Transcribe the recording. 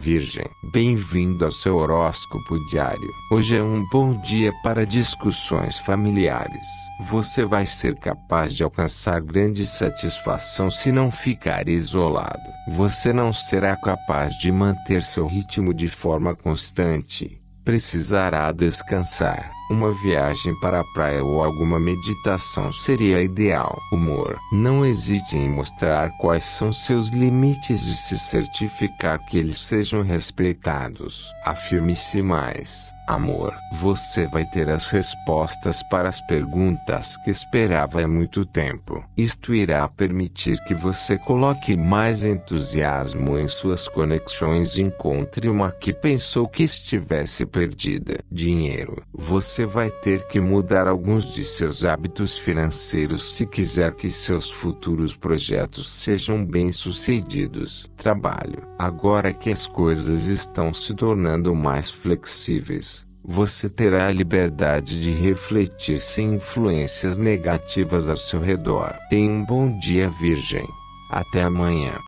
Virgem, bem-vindo ao seu horóscopo diário. Hoje é um bom dia para discussões familiares. Você vai ser capaz de alcançar grande satisfação se não ficar isolado. Você não será capaz de manter seu ritmo de forma constante. Precisará descansar. Uma viagem para a praia ou alguma meditação seria ideal. Humor. Não hesite em mostrar quais são seus limites e se certificar que eles sejam respeitados. Afirme-se mais. Amor. Você vai ter as respostas para as perguntas que esperava há muito tempo. Isto irá permitir que você coloque mais entusiasmo em suas conexões e encontre uma que pensou que estivesse perdida. Dinheiro. Você vai ter que mudar alguns de seus hábitos financeiros se quiser que seus futuros projetos sejam bem-sucedidos. Trabalho. Agora que as coisas estão se tornando mais flexíveis, você terá a liberdade de refletir sem influências negativas ao seu redor. Tenha um bom dia, Virgem. Até amanhã.